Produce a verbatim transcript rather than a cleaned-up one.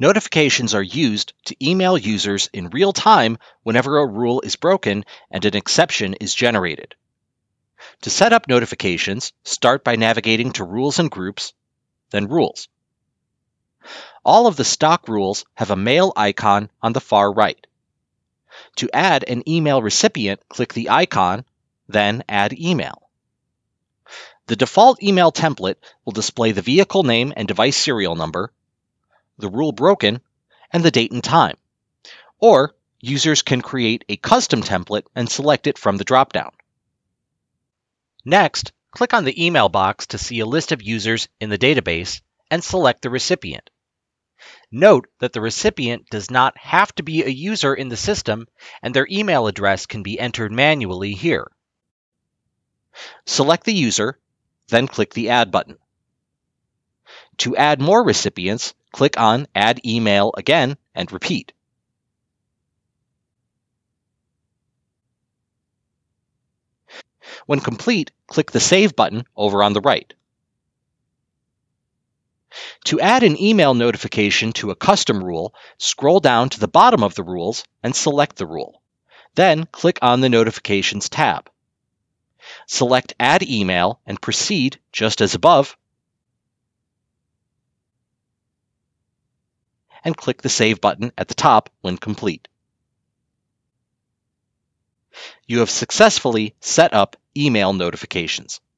Notifications are used to email users in real time whenever a rule is broken and an exception is generated. To set up notifications, start by navigating to Rules and Groups, then Rules. All of the stock rules have a mail icon on the far right. To add an email recipient, click the icon, then Add Email. The default email template will display the vehicle name and device serial number, the rule broken, and the date and time. Or users can create a custom template and select it from the dropdown. Next, click on the email box to see a list of users in the database and select the recipient. Note that the recipient does not have to be a user in the system, and their email address can be entered manually here. Select the user, then click the Add button. To add more recipients, click on Add Email again and repeat. When complete, click the Save button over on the right. To add an email notification to a custom rule, scroll down to the bottom of the rules and select the rule. Then click on the Notifications tab. Select Add Email and proceed just as above, and click the Save button at the top when complete. You have successfully set up email notifications.